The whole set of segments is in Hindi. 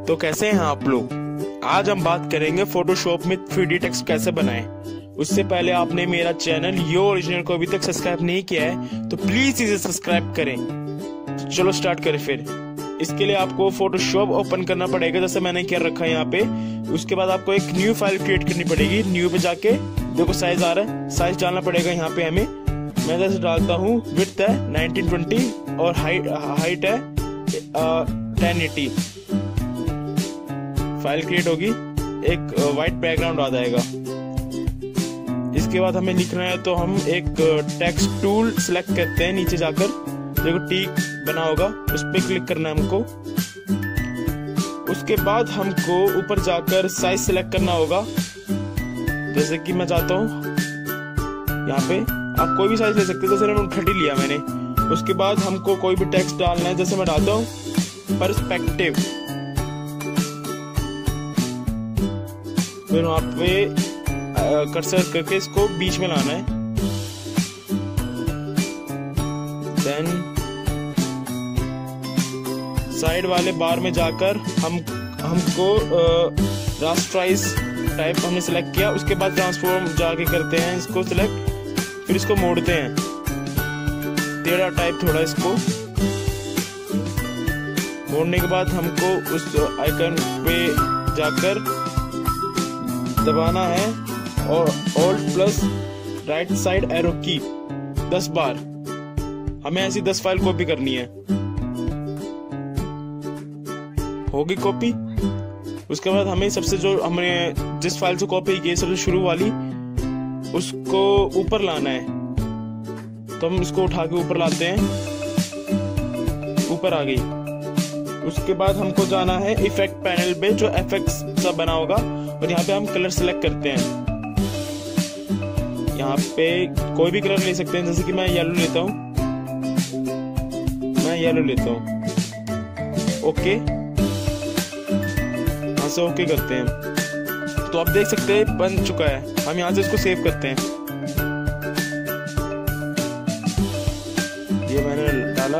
तो कैसे हैं आप लोग। आज हम बात करेंगे फोटोशॉप में 3D टेक्स्ट कैसे बनाएं। उससे पहले आपने मेरा चैनल यो ओरिजिनल को अभी तक सब्सक्राइब नहीं किया है तो प्लीज इसे सब्सक्राइब करें। तो चलो स्टार्ट करें। फिर इसके लिए आपको फोटोशॉप ओपन करना पड़ेगा जैसे मैंने कर रखा है यहाँ पे। उसके बाद आपको एक न्यू फाइल क्रिएट करनी पड़ेगी। न्यू पे जाके देखो साइज आ रहा है, साइज डालना पड़ेगा यहाँ पे हमें। मैं जैसे डालता हूँ, विड्थ है 1920 और हाइट है 1080। फाइल क्रिएट होगी, एक वाइट बैकग्राउंड आ जाएगा। इसके बाद हमें लिखना है तो हम एक टेक्स्ट टूल सिलेक्ट करते हैं। नीचे जाकर देखो टिक बना होगा, उस पर क्लिक करना है हमको। उसके बाद हमको ऊपर जाकर साइज सिलेक्ट करना होगा। जैसे कि मैं चाहता हूँ यहाँ पे आप कोई भी साइज ले सकते हैं, जैसे मैंने 30 लिया मैंने। उसके बाद हमको कोई भी टेक्स्ट डालना है, जैसे मैं डालता हूँ पर्सपेक्टिव। फिर वहां पे कर्सर करके इसको बीच में लाना है। देन साइड वाले बार में जाकर हमको रास्टराइज टाइप हमने सिलेक्ट किया। उसके बाद ट्रांसफॉर्म जाके करते हैं इसको सिलेक्ट, फिर इसको मोड़ते हैं टेढ़ा टाइप थोड़ा। इसको मोड़ने के बाद हमको उस आइकन पे जाकर दबाना है और Alt plus right side arrow की 10 बार। हमें ऐसी 10 फाइल कॉपी करनी है। होगी कॉपी। उसके बाद हमें सबसे जो हमने जिस फाइल से कॉपी की सबसे शुरू वाली, उसको ऊपर लाना है। तो हम इसको उठा के ऊपर लाते हैं, ऊपर आ गई। उसके बाद हमको जाना है इफेक्ट पैनल पे, जो एफएक्स सा बना होगा, और यहाँ पे हम कलर सिलेक्ट करते हैं। यहाँ पे कोई भी कलर ले सकते हैं, जैसे कि मैं येलो लेता हूँ। मैं येलो लेता हूँ। ओके, यहाँ से ओके करते हैं। तो आप देख सकते हैं बन चुका है। हम यहाँ से इसको सेव करते हैं। ये मैंने डाला,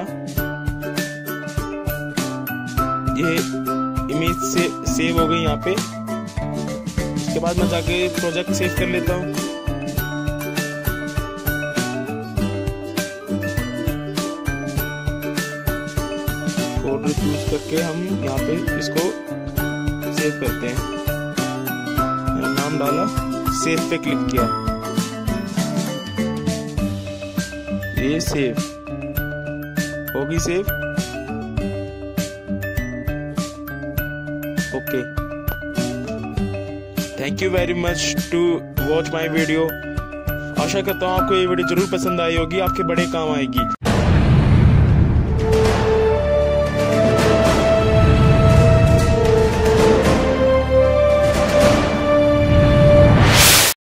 ये इमेज से सेव हो गई यहाँ पे। उसके बाद मैं जाके प्रोजेक्ट सेव कर लेता हूँ। फोल्डर चूज करके हम यहाँ पे इसको सेव करते हैं। मैंने नाम डाला, सेव पे क्लिक किया, ये सेव होगी। Save okay. Thank you very much to watch my video. आशा करता हूँ आपको ये वीडियो जरूर पसंद आई होगी, आपके बड़े काम आएगी।